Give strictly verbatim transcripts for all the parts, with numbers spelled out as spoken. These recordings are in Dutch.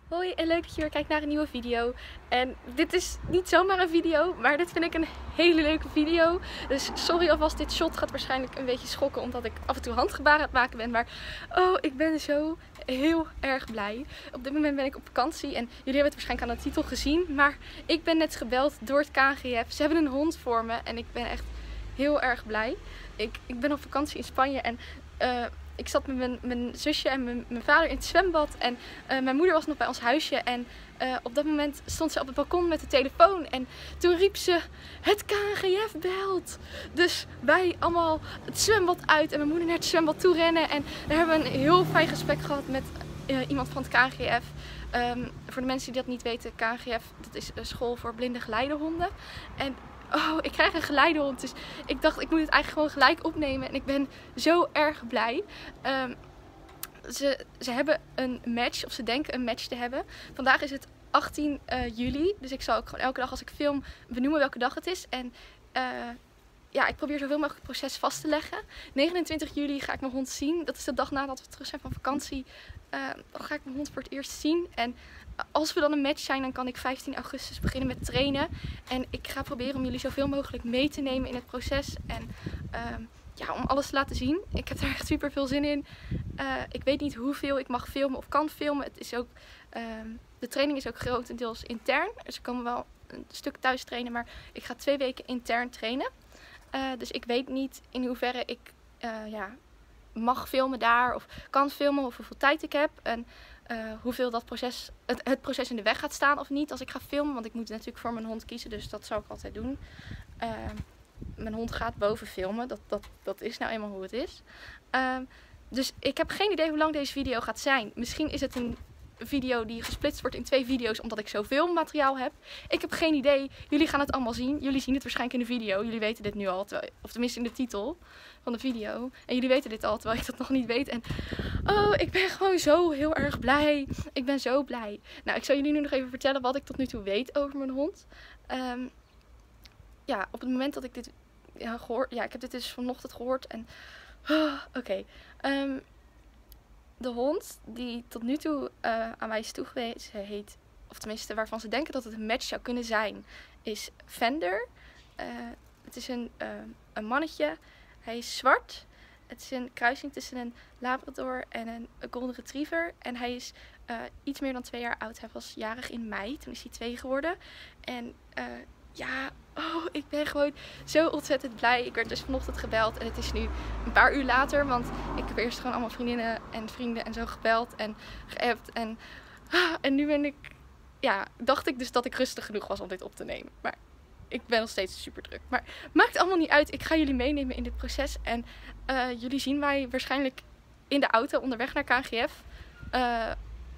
Hoi en leuk dat je weer kijkt naar een nieuwe video. En dit is niet zomaar een video, maar dit vind ik een hele leuke video. Dus sorry alvast, dit shot gaat waarschijnlijk een beetje schokken omdat ik af en toe handgebaren aan het maken ben. Maar oh, ik ben zo heel erg blij. Op dit moment ben ik op vakantie en jullie hebben het waarschijnlijk aan de titel gezien. Maar ik ben net gebeld door het K N G F. Ze hebben een hond voor me en ik ben echt heel erg blij. Ik, ik ben op vakantie in Spanje en... Uh, Ik zat met mijn, mijn zusje en mijn, mijn vader in het zwembad en uh, mijn moeder was nog bij ons huisje en uh, op dat moment stond ze op het balkon met de telefoon en toen riep ze: het K N G F belt! Dus wij allemaal het zwembad uit en mijn moeder naar het zwembad toe rennen en daar hebben we een heel fijn gesprek gehad met uh, iemand van het K N G F. Um, voor de mensen die dat niet weten, K N G F, dat is een school voor blinde geleidehonden. En oh, ik krijg een geleidehond, dus ik dacht ik moet het eigenlijk gewoon gelijk opnemen en ik ben zo erg blij. Um, ze, ze hebben een match, of ze denken een match te hebben. Vandaag is het achttien juli, dus ik zal ook gewoon elke dag als ik film benoemen welke dag het is. En uh, ja, ik probeer zoveel mogelijk het proces vast te leggen. negenentwintig juli ga ik mijn hond zien. Dat is de dag nadat we terug zijn van vakantie. Uh, dan ga ik mijn hond voor het eerst zien. En als we dan een match zijn, dan kan ik vijftien augustus beginnen met trainen. En ik ga proberen om jullie zoveel mogelijk mee te nemen in het proces. En uh, ja, om alles te laten zien. Ik heb er echt super veel zin in. Uh, ik weet niet hoeveel ik mag filmen of kan filmen. Het is ook, uh, de training is ook grotendeels intern. Dus ik kan wel een stuk thuis trainen. Maar ik ga twee weken intern trainen. Uh, dus ik weet niet in hoeverre ik uh, ja, mag filmen daar of kan filmen of hoeveel tijd ik heb. En uh, hoeveel dat proces, het, het proces in de weg gaat staan of niet als ik ga filmen. Want ik moet natuurlijk voor mijn hond kiezen, dus dat zou ik altijd doen. Uh, mijn hond gaat boven filmen, dat, dat, dat is nou eenmaal hoe het is. Uh, dus ik heb geen idee hoe lang deze video gaat zijn. Misschien is het een video die gesplitst wordt in twee video's omdat ik zoveel materiaal heb. Ik heb geen idee. Jullie gaan het allemaal zien. Jullie zien het waarschijnlijk in de video. Jullie weten dit nu al. Terwijl, of tenminste in de titel van de video. En jullie weten dit al terwijl ik dat nog niet weet. En oh, ik ben gewoon zo heel erg blij. Ik ben zo blij. Nou, ik zal jullie nu nog even vertellen wat ik tot nu toe weet over mijn hond. Um, ja, op het moment dat ik dit ja, gehoord... Ja, ik heb dit dus vanochtend gehoord. En oh, oké. Okay. Um, De hond die tot nu toe uh, aan mij is toegewezen heet, of tenminste waarvan ze denken dat het een match zou kunnen zijn, is Fender. Uh, het is een, uh, een mannetje. Hij is zwart. Het is een kruising tussen een Labrador en een Golden Retriever. En hij is uh, iets meer dan twee jaar oud. Hij was jarig in mei. Toen is hij twee geworden. En uh, ja... Oh, ik ben gewoon zo ontzettend blij. Ik werd dus vanochtend gebeld en het is nu een paar uur later. Want ik heb eerst gewoon allemaal vriendinnen en vrienden en zo gebeld en geappt. En, en nu ben ik, ja, dacht ik dus dat ik rustig genoeg was om dit op te nemen. Maar ik ben nog steeds super druk. Maar maakt allemaal niet uit. Ik ga jullie meenemen in dit proces. En uh, jullie zien mij waarschijnlijk in de auto onderweg naar K N G F. Uh,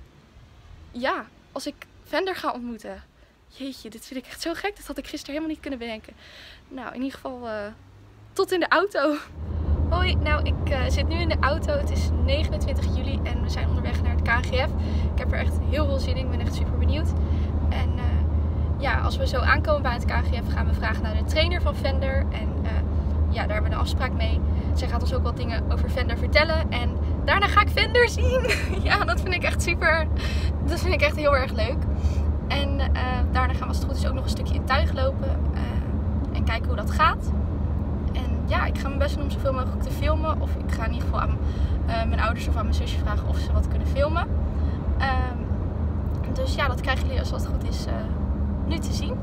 ja, als ik Fender ga ontmoeten. Jeetje, dit vind ik echt zo gek. Dat had ik gisteren helemaal niet kunnen bedenken. Nou, in ieder geval uh, tot in de auto. Hoi, nou ik uh, zit nu in de auto. Het is negenentwintig juli en we zijn onderweg naar het K N G F. Ik heb er echt heel veel zin in. Ik ben echt super benieuwd. En uh, ja, als we zo aankomen bij het K N G F gaan we vragen naar de trainer van Fender. En uh, ja, daar hebben we een afspraak mee. Zij gaat ons ook wat dingen over Fender vertellen. En daarna ga ik Fender zien. Ja, dat vind ik echt super. Dat vind ik echt heel erg leuk. En uh, daarna gaan we als het goed is ook nog een stukje in tuig lopen uh, en kijken hoe dat gaat. En ja, ik ga mijn best doen om zoveel mogelijk te filmen. Of ik ga in ieder geval aan uh, mijn ouders of aan mijn zusje vragen of ze wat kunnen filmen. Uh, dus ja, dat krijgen jullie als het goed is uh, nu te zien.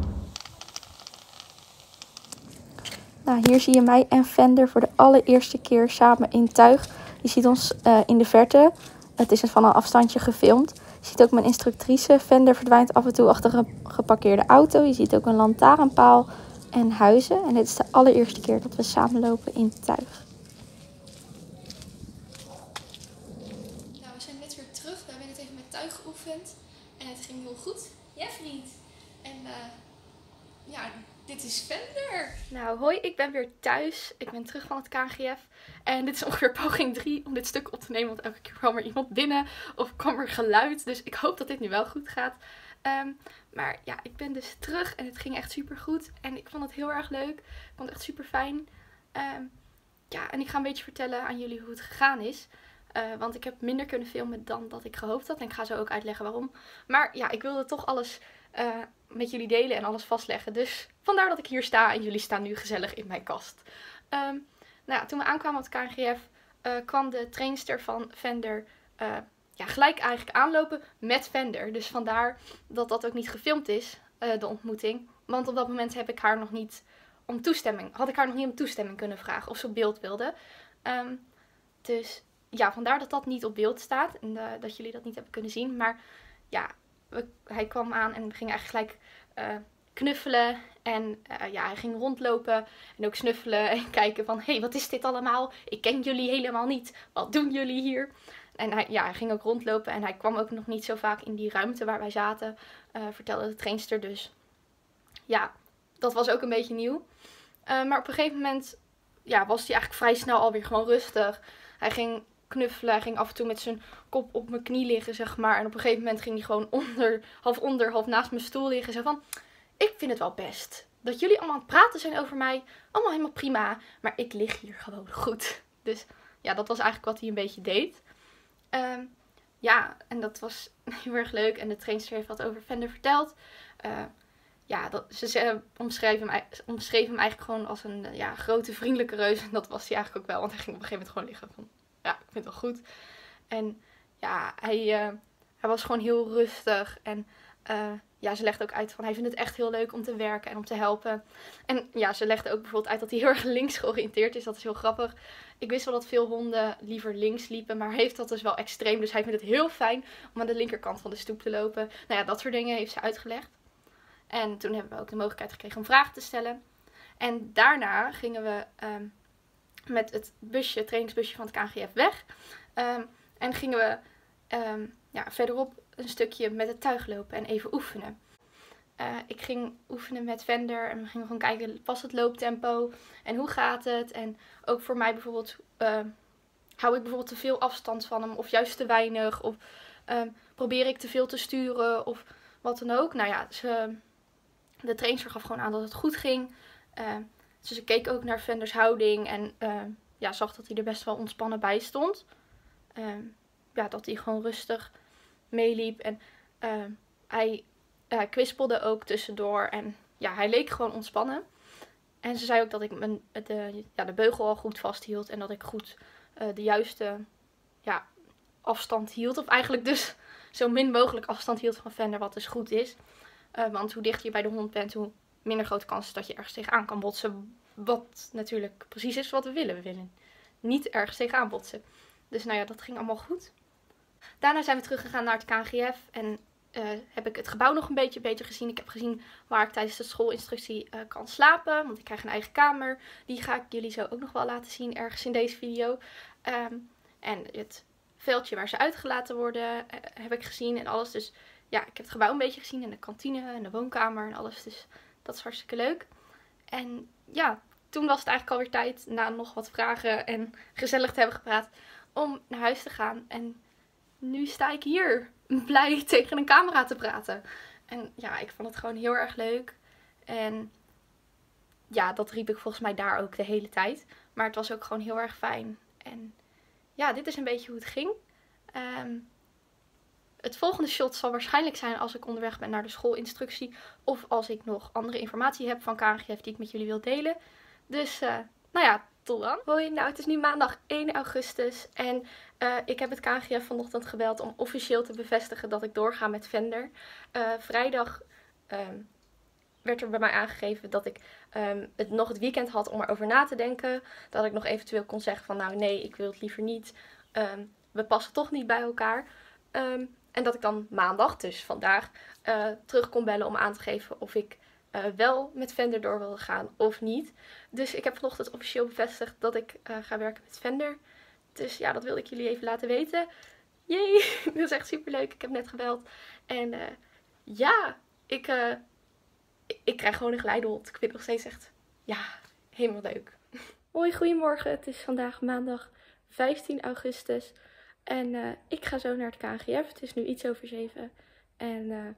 Nou, hier zie je mij en Fender voor de allereerste keer samen in tuig. Je ziet ons uh, in de verte. Het is van een afstandje gefilmd. Je ziet ook mijn instructrice. Fender verdwijnt af en toe achter een geparkeerde auto. Je ziet ook een lantaarnpaal en huizen. En dit is de allereerste keer dat we samen lopen in tuig. Nou, we zijn net weer terug. We hebben net even met tuig geoefend. En het ging heel goed. Ja, vriend. En uh, ja, dit is Fender. Nou, hoi, ik ben weer thuis. Ik ben terug van het K N G F. En dit is ongeveer poging drie om dit stuk op te nemen. Want elke keer kwam er iemand binnen of kwam er geluid. Dus ik hoop dat dit nu wel goed gaat. Um, maar ja, ik ben dus terug en het ging echt super goed. En ik vond het heel erg leuk. Ik vond het echt super fijn. Um, ja, en ik ga een beetje vertellen aan jullie hoe het gegaan is. Uh, want ik heb minder kunnen filmen dan dat ik gehoopt had. En ik ga zo ook uitleggen waarom. Maar ja, ik wilde toch alles uh, met jullie delen en alles vastleggen. Dus vandaar dat ik hier sta en jullie staan nu gezellig in mijn kast. Um, nou ja, toen we aankwamen op de K N G F uh, kwam de trainster van Fender uh, ja, gelijk eigenlijk aanlopen met Fender. Dus vandaar dat dat ook niet gefilmd is, uh, de ontmoeting. Want op dat moment heb ik haar nog niet om toestemming, had ik haar nog niet om toestemming kunnen vragen of ze op beeld wilde. Um, dus ja, vandaar dat dat niet op beeld staat en uh, dat jullie dat niet hebben kunnen zien. Maar ja, we, hij kwam aan en we gingen eigenlijk gelijk uh, knuffelen. En uh, ja, hij ging rondlopen en ook snuffelen en kijken van, hé, hey, wat is dit allemaal? Ik ken jullie helemaal niet. Wat doen jullie hier? En hij, ja, hij ging ook rondlopen en hij kwam ook nog niet zo vaak in die ruimte waar wij zaten, uh, vertelde de trainster dus. Ja, dat was ook een beetje nieuw. Uh, maar op een gegeven moment ja, was hij eigenlijk vrij snel alweer gewoon rustig. Hij ging knuffelen, hij ging af en toe met zijn kop op mijn knie liggen, zeg maar. En op een gegeven moment ging hij gewoon onder, half onder, half naast mijn stoel liggen. Zo van, ik vind het wel best dat jullie allemaal aan het praten zijn over mij. Allemaal helemaal prima, maar ik lig hier gewoon goed. Dus ja, dat was eigenlijk wat hij een beetje deed. Um, ja, en dat was heel erg leuk. En de trainster heeft wat over Fender verteld. Uh, ja, dat, ze, ze omschreef, hem, omschreef hem eigenlijk gewoon als een ja, grote vriendelijke reus. En dat was hij eigenlijk ook wel. Want hij ging op een gegeven moment gewoon liggen van, ja, ik vind het wel goed. En ja, hij, uh, hij was gewoon heel rustig. En uh, ja, ze legde ook uit van, hij vindt het echt heel leuk om te werken en om te helpen. En ja, ze legde ook bijvoorbeeld uit dat hij heel erg links georiënteerd is. Dat is heel grappig. Ik wist wel dat veel honden liever links liepen, maar hij heeft dat dus wel extreem. Dus hij vindt het heel fijn om aan de linkerkant van de stoep te lopen. Nou ja, dat soort dingen heeft ze uitgelegd. En toen hebben we ook de mogelijkheid gekregen om vragen te stellen. En daarna gingen we um, met het busje, het trainingsbusje van het K N G F weg. Um, en gingen we um, ja, verderop een stukje met het tuig lopen en even oefenen. Uh, ik ging oefenen met Fender en we gingen gewoon kijken, past het looptempo en hoe gaat het? En ook voor mij bijvoorbeeld, uh, hou ik bijvoorbeeld te veel afstand van hem of juist te weinig? Of um, probeer ik te veel te sturen of wat dan ook? Nou ja, ze, de trainer gaf gewoon aan dat het goed ging. Uh, dus ik keek ook naar Fenders houding en uh, ja, zag dat hij er best wel ontspannen bij stond. Uh, ja, dat hij gewoon rustig meeliep en uh, hij... Uh, kwispelde ook tussendoor en ja, hij leek gewoon ontspannen. En ze zei ook dat ik mijn, de, ja, de beugel al goed vasthield en dat ik goed uh, de juiste ja, afstand hield. Of eigenlijk dus zo min mogelijk afstand hield van Fender, wat dus goed is. Uh, want hoe dichter je bij de hond bent, hoe minder grote kans is dat je ergens tegenaan kan botsen. Wat natuurlijk precies is wat we willen. We willen niet ergens tegenaan botsen. Dus nou ja, dat ging allemaal goed. Daarna zijn we teruggegaan naar het K N G F en Uh, heb ik het gebouw nog een beetje beter gezien. Ik heb gezien waar ik tijdens de schoolinstructie uh, kan slapen. Want ik krijg een eigen kamer. Die ga ik jullie zo ook nog wel laten zien ergens in deze video. Um, en het veldje waar ze uitgelaten worden uh, heb ik gezien en alles. Dus ja, ik heb het gebouw een beetje gezien. En de kantine en de woonkamer en alles. Dus dat is hartstikke leuk. En ja, toen was het eigenlijk alweer tijd, na nog wat vragen en gezellig te hebben gepraat, om naar huis te gaan. En nu sta ik hier blij tegen een camera te praten. En ja, ik vond het gewoon heel erg leuk. En ja, dat riep ik volgens mij daar ook de hele tijd. Maar het was ook gewoon heel erg fijn. En ja, dit is een beetje hoe het ging. Um, het volgende shot zal waarschijnlijk zijn als ik onderweg ben naar de schoolinstructie. Of als ik nog andere informatie heb van K N G F die ik met jullie wil delen. Dus uh, nou ja, tot dan. Hoi, nou het is nu maandag één augustus. En uh, ik heb het K N G F vanochtend gebeld om officieel te bevestigen dat ik doorga met Fender. Uh, vrijdag um, werd er bij mij aangegeven dat ik um, het nog het weekend had om erover na te denken. Dat ik nog eventueel kon zeggen van nou nee, ik wil het liever niet. Um, we passen toch niet bij elkaar. Um, en dat ik dan maandag, dus vandaag, uh, terug kon bellen om aan te geven of ik uh, wel met Fender door wilde gaan of niet. Dus ik heb vanochtend officieel bevestigd dat ik uh, ga werken met Fender. Dus ja, dat wilde ik jullie even laten weten. Jee, dat is echt super leuk. Ik heb net gebeld. En uh, ja, ik, uh, ik, ik krijg gewoon een geleidehond. Ik vind het nog steeds echt, ja, helemaal leuk. Hoi, goedemorgen. Het is vandaag maandag vijftien augustus. En uh, ik ga zo naar het K N G F. Het is nu iets over zeven. En uh,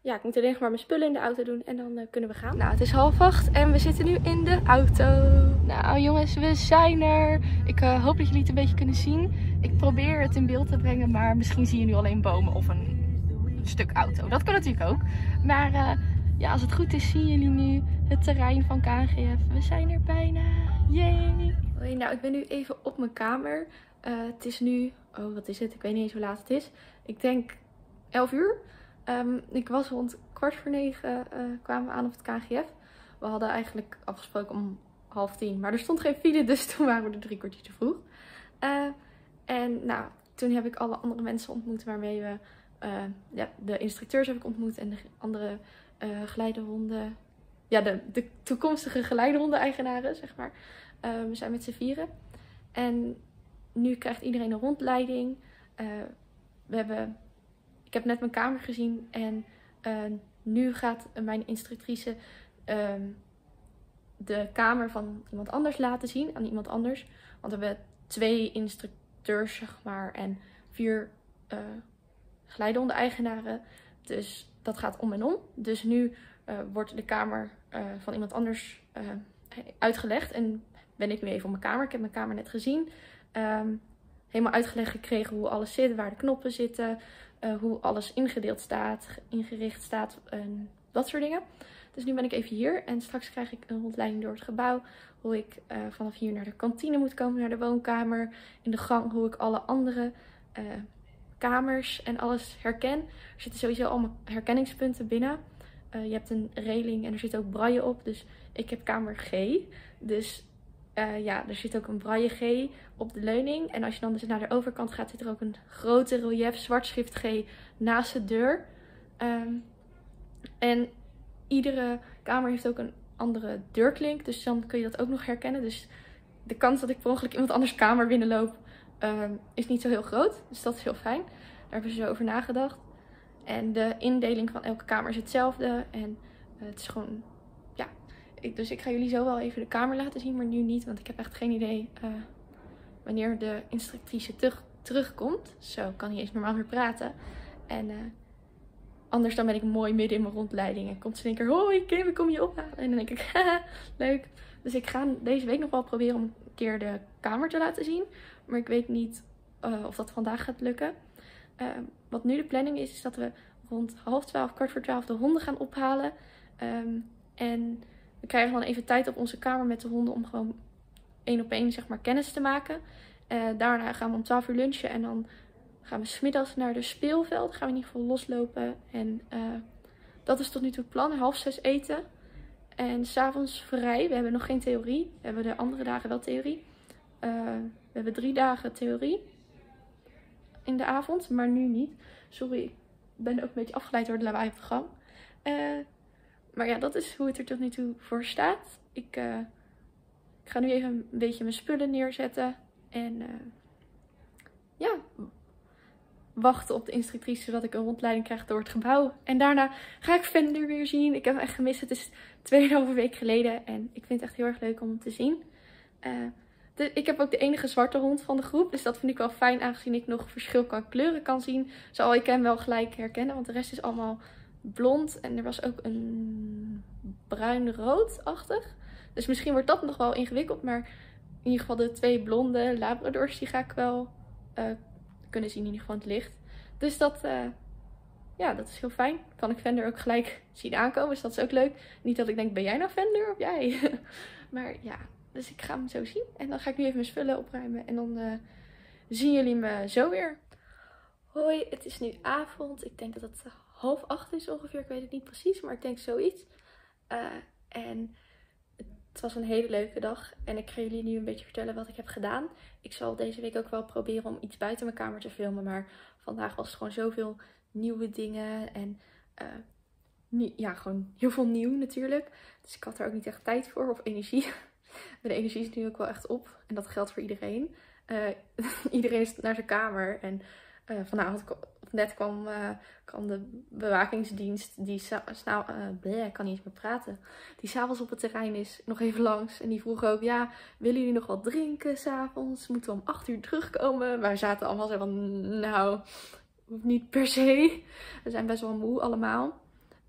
ja, ik moet alleen nog maar mijn spullen in de auto doen en dan uh, kunnen we gaan. Nou, het is half acht en we zitten nu in de auto. Nou jongens, we zijn er. Ik uh, hoop dat jullie het een beetje kunnen zien. Ik probeer het in beeld te brengen, maar misschien zie je nu alleen bomen of een, een stuk auto. Dat kan natuurlijk ook. Maar uh, ja, als het goed is zien jullie nu het terrein van K N G F. We zijn er bijna. Yay! Hoi, nou ik ben nu even op mijn kamer. Uh, het is nu, oh wat is het? Ik weet niet eens hoe laat het is. Ik denk elf uur. Um, ik was rond kwart voor negen uh, kwamen we aan op het K N G F. We hadden eigenlijk afgesproken om half tien. Maar er stond geen file, dus toen waren we er drie kwartier te vroeg. Uh, en nou, toen heb ik alle andere mensen ontmoet waarmee we... Uh, ja, de instructeurs heb ik ontmoet en de andere uh, geleidehonden. Ja, de, de toekomstige geleidehonden-eigenaren, zeg maar. Uh, we zijn met z'n vieren. En nu krijgt iedereen een rondleiding. Uh, we hebben... Ik heb net mijn kamer gezien en uh, nu gaat mijn instructrice uh, de kamer van iemand anders laten zien aan iemand anders. Want we hebben twee instructeurs, zeg maar, en vier uh, geleidehonden-eigenaren. Dus dat gaat om en om. Dus nu uh, wordt de kamer uh, van iemand anders uh, uitgelegd. En ben ik nu even op mijn kamer. Ik heb mijn kamer net gezien. Um, helemaal uitgelegd gekregen hoe alles zit, waar de knoppen zitten. Uh, hoe alles ingedeeld staat, ingericht staat en dat soort dingen. Dus nu ben ik even hier en straks krijg ik een rondleiding door het gebouw. Hoe ik uh, vanaf hier naar de kantine moet komen, naar de woonkamer. In de gang hoe ik alle andere uh, kamers en alles herken. Er zitten sowieso allemaal herkenningspunten binnen. Uh, je hebt een reling en er zit ook braille op. Dus ik heb kamer G. Dus uh, ja, er zit ook een braille G op de leuning. En als je dan dus naar de overkant gaat, zit er ook een grote relief zwartschrift G naast de deur. Um, en iedere kamer heeft ook een andere deurklink. Dus dan kun je dat ook nog herkennen. Dus de kans dat ik per ongeluk iemand anders kamer binnenloop um, is niet zo heel groot. Dus dat is heel fijn. Daar hebben ze zo over nagedacht. En de indeling van elke kamer is hetzelfde. En uh, het is gewoon, ja. Ik, dus ik ga jullie zo wel even de kamer laten zien, maar nu niet. Want ik heb echt geen idee uh, wanneer de instructrice terug, terugkomt. Zo, kan niet eens normaal meer praten. En uh, anders dan ben ik mooi midden in mijn rondleiding. En komt ze in één keer, hoi Kim, ik kom je ophalen. En dan denk ik, haha, leuk. Dus ik ga deze week nog wel proberen om een keer de kamer te laten zien. Maar ik weet niet uh, of dat vandaag gaat lukken. Uh, wat nu de planning is, is dat we rond half twaalf, kwart voor twaalf de honden gaan ophalen. Um, en we krijgen dan even tijd op onze kamer met de honden om gewoon één op één, zeg maar, kennis te maken. Uh, daarna gaan we om twaalf uur lunchen en dan gaan we 's middags naar de speelveld. Gaan we in ieder geval loslopen. En uh, dat is tot nu toe het plan. Half zes eten. En 's avonds vrij. We hebben nog geen theorie. We hebben de andere dagen wel theorie. Uh, we hebben drie dagen theorie in de avond, maar nu niet. Sorry, ik ben ook een beetje afgeleid door de lawaai op de gang. Uh, maar ja, dat is hoe het er tot nu toe voor staat. Ik, uh, ik ga nu even een beetje mijn spullen neerzetten. En uh, ja, wachten op de instructrice zodat ik een rondleiding krijg door het gebouw. En daarna ga ik Fender weer zien. Ik heb hem echt gemist. Het is tweeënhalve week geleden. En ik vind het echt heel erg leuk om hem te zien. Uh, de, ik heb ook de enige zwarte hond van de groep. Dus dat vind ik wel fijn, aangezien ik nog verschil qua kleuren kan zien. Zal ik hem wel gelijk herkennen. Want de rest is allemaal blond. En er was ook een bruin-rood-achtig. Dus misschien wordt dat nog wel ingewikkeld. Maar in ieder geval de twee blonde labradors, die ga ik wel uh, kunnen zien in ieder geval in het licht. Dus dat, uh, ja, dat is heel fijn. Kan ik Fender ook gelijk zien aankomen. Dus dat is ook leuk. Niet dat ik denk, ben jij nou Fender of jij? Maar ja, dus ik ga hem zo zien. En dan ga ik nu even mijn spullen opruimen. En dan uh, zien jullie me zo weer. Hoi, het is nu avond. Ik denk dat het half acht is ongeveer. Ik weet het niet precies, maar ik denk zoiets. Uh, en het was een hele leuke dag. En ik ga jullie nu een beetje vertellen wat ik heb gedaan. Ik zal deze week ook wel proberen om iets buiten mijn kamer te filmen. Maar vandaag was het gewoon zoveel nieuwe dingen. En uh, nie, ja, gewoon heel veel nieuw natuurlijk. Dus ik had er ook niet echt tijd voor of energie. Maar de energie is nu ook wel echt op. En dat geldt voor iedereen. Uh, iedereen is naar zijn kamer. En uh, vanavond, of net kwam, uh, kwam de bewakingsdienst. Die s'avonds, uh, ik kan niet eens meer praten. Die s'avonds op het terrein is, nog even langs. En die vroeg ook, ja, willen jullie nog wat drinken s'avonds? Moeten we om acht uur terugkomen? Wij zaten allemaal zo van, nou, niet per se. We zijn best wel moe allemaal.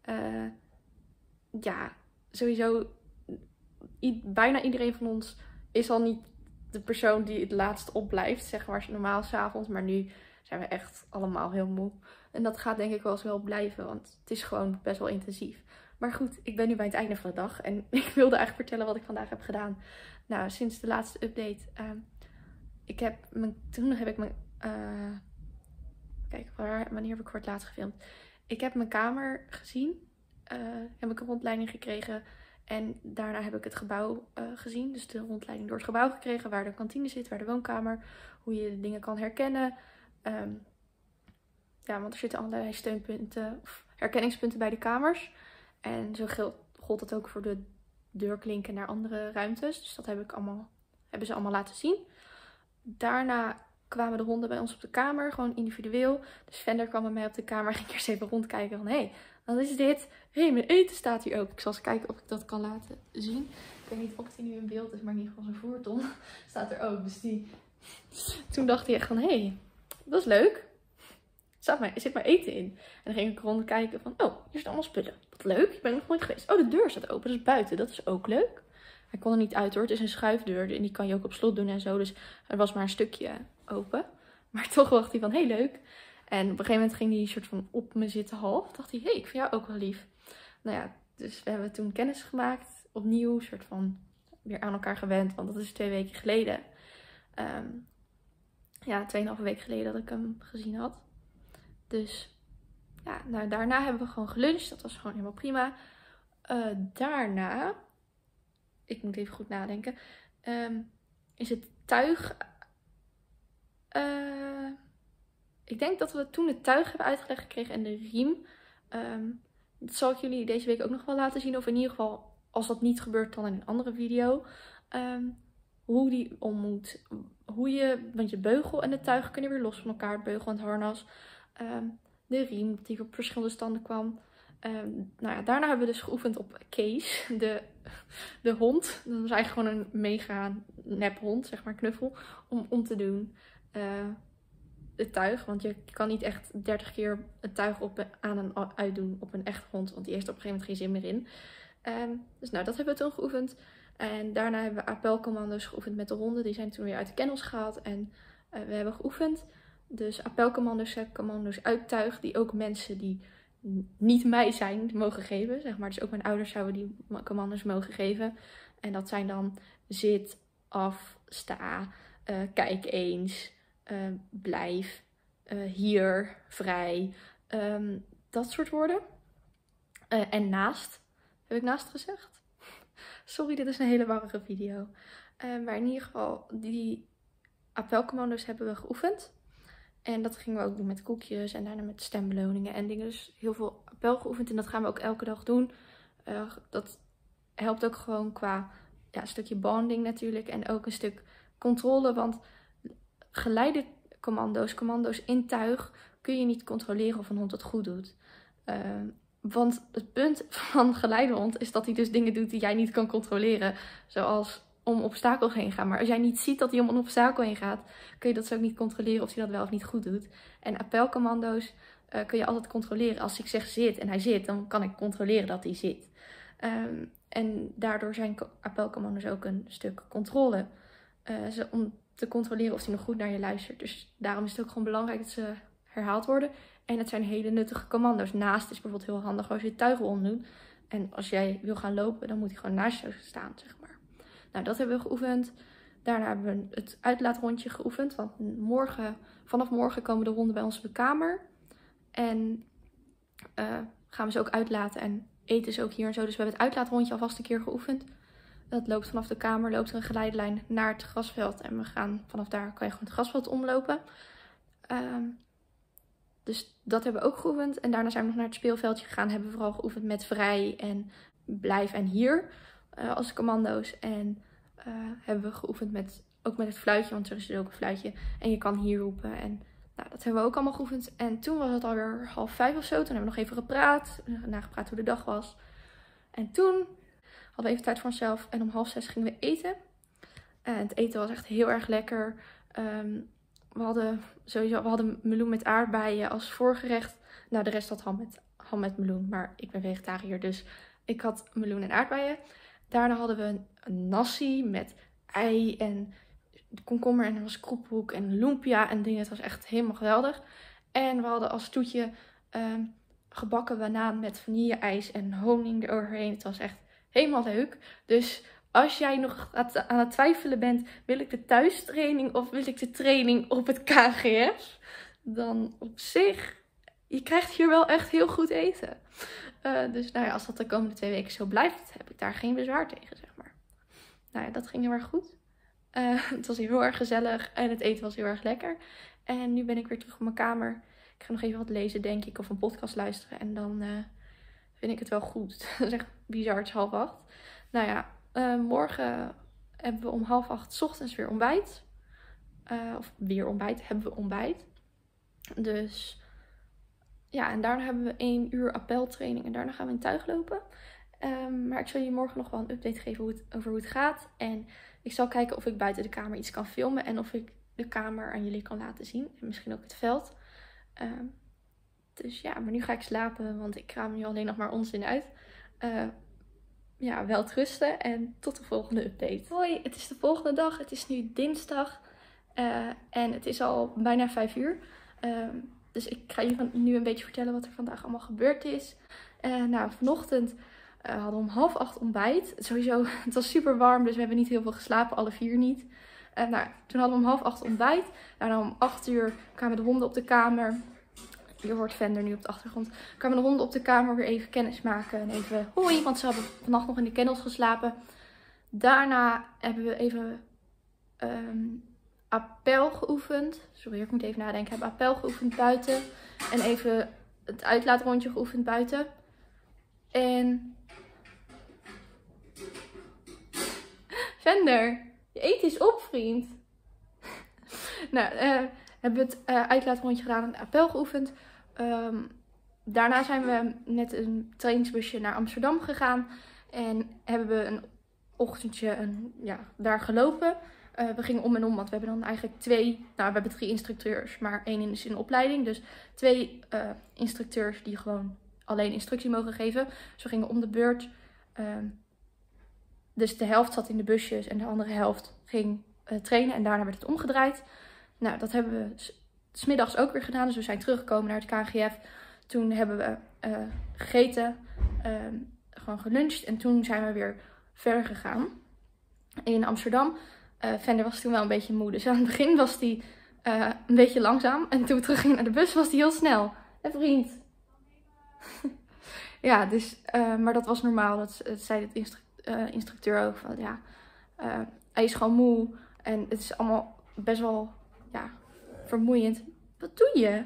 Uh, ja, sowieso, i- bijna iedereen van ons is al niet de persoon die het laatst opblijft, zeg maar, normaal 's avonds. Maar nu zijn we echt allemaal heel moe. En dat gaat denk ik wel eens wel blijven, want het is gewoon best wel intensief. Maar goed, ik ben nu bij het einde van de dag en ik wilde eigenlijk vertellen wat ik vandaag heb gedaan. Nou, sinds de laatste update, uh, ik heb mijn, toen heb ik mijn, uh, kijk, waar, wanneer heb ik voor het laatst gefilmd? Ik heb mijn kamer gezien, uh, heb ik een rondleiding gekregen en daarna heb ik het gebouw uh, gezien. Dus de rondleiding door het gebouw gekregen, waar de kantine zit, waar de woonkamer, hoe je de dingen kan herkennen. Um, ja, want er zitten allerlei steunpunten, of herkenningspunten bij de kamers. En zo gold dat ook voor de deurklinken naar andere ruimtes. Dus dat heb ik allemaal, hebben ze allemaal laten zien. Daarna kwamen de honden bij ons op de kamer, gewoon individueel. Dus Vender kwam bij mij op de kamer, ging eerst even rondkijken van, hé, hey, wat is dit? Hé, hey, mijn eten staat hier ook. Ik zal eens kijken of ik dat kan laten zien. Ik weet niet of het nu in beeld is, maar in ieder geval zijn voerton staat er ook. Dus die... Toen dacht hij echt van, hé, hey, dat is leuk. Er zit maar eten in. En dan ging ik rondkijken van, oh, hier zitten allemaal spullen. Wat leuk, ik ben nog nooit geweest. Oh, de deur staat open, dat is buiten, dat is ook leuk. Hij kon er niet uit hoor, het is een schuifdeur en die kan je ook op slot doen en zo. Dus er was maar een stukje open. Maar toch dacht hij van, hé, hey, leuk. En op een gegeven moment ging hij soort van op me zitten half. Dacht hij, hé, hey, ik vind jou ook wel lief. Nou ja, dus we hebben toen kennis gemaakt. Opnieuw, soort van weer aan elkaar gewend, want dat is twee weken geleden. Um, ja, tweeënhalve week geleden dat ik hem gezien had. Dus ja, nou, daarna hebben we gewoon geluncht. Dat was gewoon helemaal prima. Uh, daarna, ik moet even goed nadenken, um, is het tuig... Uh, ik denk dat we toen het tuig hebben uitgelegd gekregen en de riem. Um, dat zal ik jullie deze week ook nog wel laten zien. Of in ieder geval, als dat niet gebeurt, dan in een andere video. Um, hoe die om moet. Hoe je, want je beugel en het tuig kunnen weer los van elkaar. Het beugel en het harnas. Um, de riem die op verschillende standen kwam. Um, nou ja, daarna hebben we dus geoefend op Kees, de, de hond. Dat was eigenlijk gewoon een mega nephond, zeg maar, knuffel, om, om te doen. Uh, het tuig, want je kan niet echt dertig keer het tuig op, aan en uitdoen op een echte hond, want die heeft op een gegeven moment geen zin meer in. Um, dus nou, dat hebben we toen geoefend. En daarna hebben we appelcommando's geoefend met de honden. Die zijn toen weer uit de kennels gehaald en uh, we hebben geoefend. Dus appelcommando's zijn commando's uit tuig die ook mensen die niet mij zijn mogen geven. Zeg maar. Dus ook mijn ouders zouden die commando's mogen geven. En dat zijn dan zit, af, sta, uh, kijk eens, uh, blijf, uh, hier, vrij. Um, dat soort woorden. Uh, en naast. Heb ik naast gezegd? Sorry, dit is een hele warrige video. Uh, maar in ieder geval, die appelcommando's hebben we geoefend. En dat gingen we ook doen met koekjes en daarna met stembeloningen en dingen. Dus heel veel appel geoefend en dat gaan we ook elke dag doen. Uh, dat helpt ook gewoon qua ja, een stukje bonding natuurlijk. En ook een stuk controle, want geleide commando's, commando's in tuig, kun je niet controleren of een hond het goed doet. Uh, want het punt van geleidehond is dat hij dus dingen doet die jij niet kan controleren. Zoals om obstakels heen gaan. Maar als jij niet ziet dat hij om een obstakel heen gaat, kun je dat zo ook niet controleren of hij dat wel of niet goed doet. En appelcommando's uh, kun je altijd controleren. Als ik zeg zit en hij zit, dan kan ik controleren dat hij zit. Um, en daardoor zijn appelcommando's ook een stuk controle. Uh, om te controleren of hij nog goed naar je luistert. Dus daarom is het ook gewoon belangrijk dat ze herhaald worden. En het zijn hele nuttige commando's. Naast is bijvoorbeeld heel handig als je het tuig omdoet. En als jij wil gaan lopen, dan moet hij gewoon naast je staan, zeg maar. Nou, dat hebben we geoefend. Daarna hebben we het uitlaatrondje geoefend. Want morgen, vanaf morgen komen de honden bij ons op de kamer. En uh, gaan we ze ook uitlaten en eten ze ook hier en zo. Dus we hebben het uitlaatrondje alvast een keer geoefend. Dat loopt vanaf de kamer, loopt er een geleidelijn naar het grasveld. En we gaan vanaf daar, kan je gewoon het grasveld omlopen. Um, dus dat hebben we ook geoefend. En daarna zijn we nog naar het speelveldje gegaan. Hebben we vooral geoefend met vrij en blijf en hier. Uh, als commando's. En uh, hebben we geoefend met, ook met het fluitje, want er is dus ook een fluitje. En je kan hier roepen. En nou, dat hebben we ook allemaal geoefend. En toen was het alweer half vijf of zo. Toen hebben we nog even gepraat. Nagepraat hoe de dag was. En toen hadden we even tijd voor onszelf. En om half zes gingen we eten. En het eten was echt heel erg lekker. Um, we hadden sowieso we hadden meloen met aardbeien als voorgerecht. Nou, de rest had ham met ham met meloen. Maar ik ben vegetariër, dus ik had meloen en aardbeien. Daarna hadden we een, een nasi met ei en komkommer en er was kroephoek en lumpia en dingen. Het was echt helemaal geweldig. En we hadden als toetje um, gebakken banaan met vanille-ijs en honing eroverheen. Het was echt helemaal leuk. Dus als jij nog aan het twijfelen bent, wil ik de thuistraining of wil ik de training op het K G F? Dan op zich, je krijgt hier wel echt heel goed eten. Uh, dus nou ja, als dat de komende twee weken zo blijft, heb ik daar geen bezwaar tegen, zeg maar. Nou ja, dat ging heel erg goed. Uh, het was heel erg gezellig en het eten was heel erg lekker. En nu ben ik weer terug op mijn kamer. Ik ga nog even wat lezen, denk ik, of een podcast luisteren. En dan uh, vind ik het wel goed. Dat is echt bizar, het is half acht. Nou ja, uh, morgen hebben we om half acht 's ochtends weer ontbijt. Uh, of weer ontbijt, hebben we ontbijt. Dus ja, en daarna hebben we één uur appeltraining. En daarna gaan we in tuig lopen. Um, maar ik zal jullie morgen nog wel een update geven hoe het, over hoe het gaat. En ik zal kijken of ik buiten de kamer iets kan filmen. En of ik de kamer aan jullie kan laten zien. En misschien ook het veld. Um, dus ja, maar nu ga ik slapen. Want ik kraam nu alleen nog maar onzin uit. Uh, ja, wel rusten. En tot de volgende update. Hoi, het is de volgende dag. Het is nu dinsdag. Uh, en het is al bijna vijf uur. Um, dus ik ga jullie nu een beetje vertellen wat er vandaag allemaal gebeurd is. Uh, nou, vanochtend uh, hadden we om half acht ontbijt. Sowieso, het was super warm, dus we hebben niet heel veel geslapen. Alle vier niet. Uh, nou, toen hadden we om half acht ontbijt. Daarna om acht uur kwamen de honden op de kamer. Je hoort Vender nu op de achtergrond. Kwamen de honden op de kamer weer even kennis maken. En even hoi, want ze hadden vannacht nog in de kennels geslapen. Daarna hebben we even um, appel geoefend. Sorry, ik moet even nadenken. We hebben appel geoefend buiten. En even het uitlaatrondje geoefend buiten. En Vender, je eten is op, vriend. nou, uh, hebben we het uh, uitlaatrondje gedaan en appel geoefend. Um, daarna zijn we met een trainingsbusje naar Amsterdam gegaan. En hebben we een ochtendje een, ja, daar gelopen. Uh, we gingen om en om, want we hebben dan eigenlijk twee, nou we hebben drie instructeurs, maar één is in opleiding. Dus twee uh, instructeurs die gewoon alleen instructie mogen geven. Dus we gingen om de beurt. Uh, dus de helft zat in de busjes en de andere helft ging uh, trainen. En daarna werd het omgedraaid. Nou, dat hebben we 's middags ook weer gedaan. Dus we zijn teruggekomen naar het K G F. Toen hebben we uh, gegeten, uh, gewoon geluncht. En toen zijn we weer verder gegaan in Amsterdam. Uh, Vender was toen wel een beetje moe. Dus aan het begin was hij uh, een beetje langzaam. En toen we teruggingen naar de bus was hij heel snel. Hé vriend. ja, dus, uh, maar dat was normaal. Dat, dat zei de instru uh, instructeur ook. Van, ja, uh, hij is gewoon moe. En het is allemaal best wel ja, vermoeiend. Wat doe je?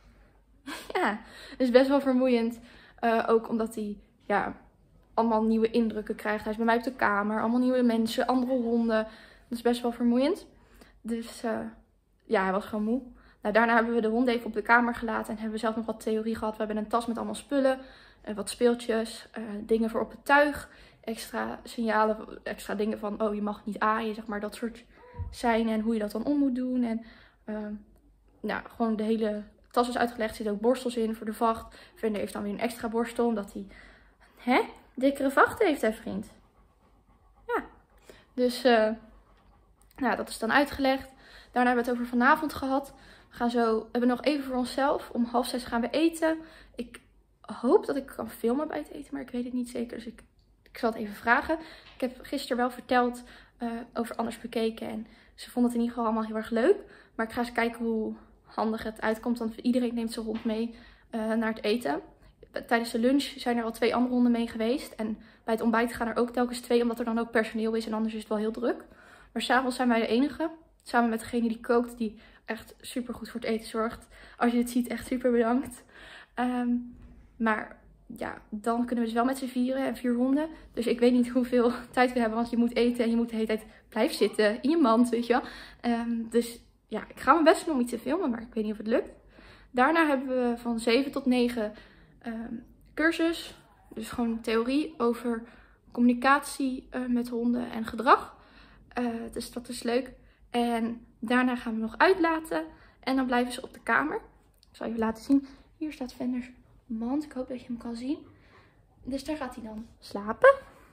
ja, het is best wel vermoeiend. Uh, ook omdat hij ja, allemaal nieuwe indrukken krijgt. Hij is bij mij op de kamer. Allemaal nieuwe mensen, andere honden. Dat is best wel vermoeiend. Dus uh, ja, hij was gewoon moe. Nou, daarna hebben we de hond even op de kamer gelaten. En hebben we zelf nog wat theorie gehad. We hebben een tas met allemaal spullen. Uh, wat speeltjes. Uh, dingen voor op het tuig. Extra signalen. Extra dingen van, oh je mag niet aaien. Zeg maar dat soort zijn. En hoe je dat dan om moet doen. En uh, nou, gewoon de hele tas is uitgelegd. Er zitten ook borstels in voor de vacht. Vender heeft dan weer een extra borstel. Omdat hij, hè, dikkere vacht heeft, hè vriend. Ja. Dus... Uh, Nou, dat is dan uitgelegd. Daarna hebben we het over vanavond gehad. We gaan zo, we hebben nog even voor onszelf. Om half zes gaan we eten. Ik hoop dat ik kan filmen bij het eten, maar ik weet het niet zeker. Dus ik, ik zal het even vragen. Ik heb gisteren wel verteld uh, over Anders Bekeken. En ze vonden het in ieder geval allemaal heel erg leuk. Maar ik ga eens kijken hoe handig het uitkomt. Want iedereen neemt zijn hond mee uh, naar het eten. Tijdens de lunch zijn er al twee andere honden mee geweest. En bij het ontbijt gaan er ook telkens twee. Omdat er dan ook personeel is. En anders is het wel heel druk. Maar s'avonds zijn wij de enige. Samen met degene die kookt. Die echt super goed voor het eten zorgt. Als je het ziet, echt super bedankt. Um, maar ja, dan kunnen we dus wel met z'n vieren en vier honden. Dus ik weet niet hoeveel tijd we hebben. Want je moet eten en je moet de hele tijd blijven zitten in je mand, weet je wel. Um, dus ja, ik ga mijn best doen om iets te filmen. Maar ik weet niet of het lukt. Daarna hebben we van zeven tot negen um, cursus. Dus gewoon theorie over communicatie uh, met honden en gedrag. Uh, dus dat is leuk. En daarna gaan we nog uitlaten. En dan blijven ze op de kamer. Ik zal even laten zien. Hier staat Vender mand. Ik hoop dat je hem kan zien. Dus daar gaat hij dan slapen.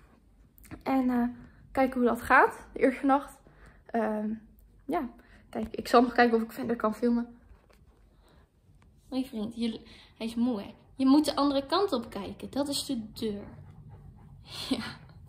En uh, kijken hoe dat gaat. De eerste nacht. Uh, ja, kijk, ik zal nog kijken of ik verder kan filmen. Hoi vriend, je, hij is moe hè. Je moet de andere kant op kijken. Dat is de deur. Ja.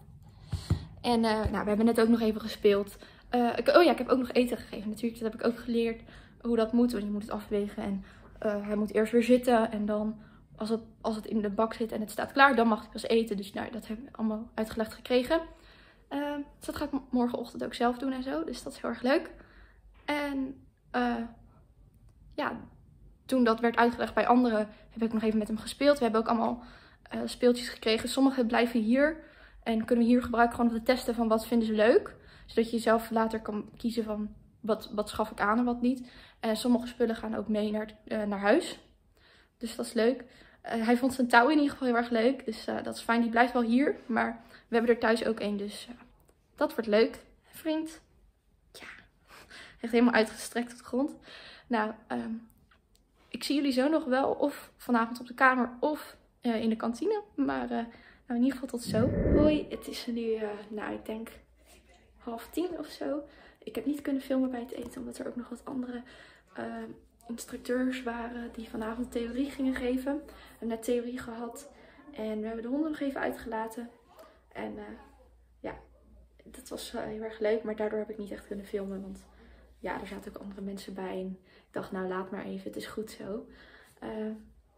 En uh, nou, we hebben net ook nog even gespeeld. Uh, ik, oh ja, ik heb ook nog eten gegeven natuurlijk. Dat heb ik ook geleerd hoe dat moet. Want je moet het afwegen en uh, hij moet eerst weer zitten. En dan als het, als het in de bak zit en het staat klaar, dan mag hij pas eten. Dus nou, dat hebben we allemaal uitgelegd gekregen. Uh, dus dat ga ik morgenochtend ook zelf doen en zo. Dus dat is heel erg leuk. En uh, ja, toen dat werd uitgelegd bij anderen, heb ik nog even met hem gespeeld. We hebben ook allemaal uh, speeltjes gekregen. Sommige blijven hier. En kunnen we hier gebruiken gewoon om te testen van wat vinden ze leuk. Zodat je zelf later kan kiezen van wat, wat schaf ik aan en wat niet. En sommige spullen gaan ook mee naar, uh, naar huis. Dus dat is leuk. Uh, hij vond zijn touw in ieder geval heel erg leuk. Dus uh, dat is fijn. Die blijft wel hier. Maar we hebben er thuis ook één. Dus uh, dat wordt leuk. Vriend. Ja. Echt helemaal uitgestrekt op de grond. Nou, um, ik zie jullie zo nog wel. Of vanavond op de kamer of uh, in de kantine. Maar uh, nou, in ieder geval tot zo. Hoi. Het is nu, uh, nou ik denk half tien of zo. Ik heb niet kunnen filmen bij het eten. Omdat er ook nog wat andere uh, instructeurs waren die vanavond theorie gingen geven. We hebben net theorie gehad. En we hebben de honden nog even uitgelaten. En uh, ja, dat was uh, heel erg leuk. Maar daardoor heb ik niet echt kunnen filmen. Want ja, er zaten ook andere mensen bij. En ik dacht, nou laat maar even. Het is goed zo. Uh,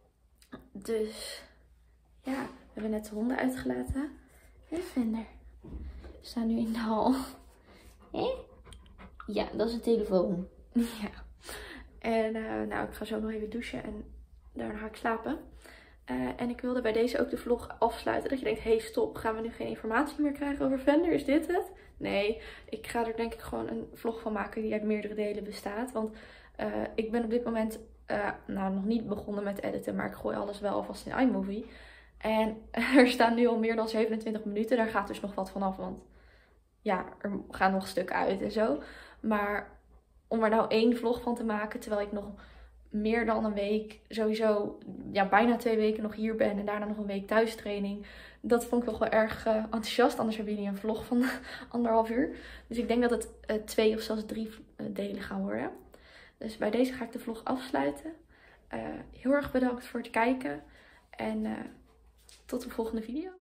dus ja, we hebben net de honden uitgelaten. En Vender. We staan nu in de hal. Hé? Ja, dat is de telefoon. Ja. En uh, nou, ik ga zo nog even douchen en daarna ga ik slapen. Uh, en ik wilde bij deze ook de vlog afsluiten. Dat je denkt, hé hey, stop, gaan we nu geen informatie meer krijgen over Vender? Is dit het? Nee, ik ga er denk ik gewoon een vlog van maken die uit meerdere delen bestaat. Want uh, ik ben op dit moment uh, nou, nog niet begonnen met editen, maar ik gooi alles wel alvast in iMovie. En er staan nu al meer dan zevenentwintig minuten. Daar gaat dus nog wat vanaf, want ja, er gaan nog stukken uit en zo. Maar om er nou één vlog van te maken, terwijl ik nog meer dan een week, sowieso ja, bijna twee weken nog hier ben en daarna nog een week thuistraining. Dat vond ik toch wel erg uh, enthousiast, anders hebben jullie een vlog van anderhalf uur. Dus ik denk dat het uh, twee of zelfs drie uh, delen gaan worden. Dus bij deze ga ik de vlog afsluiten. Uh, heel erg bedankt voor het kijken en uh, tot de volgende video.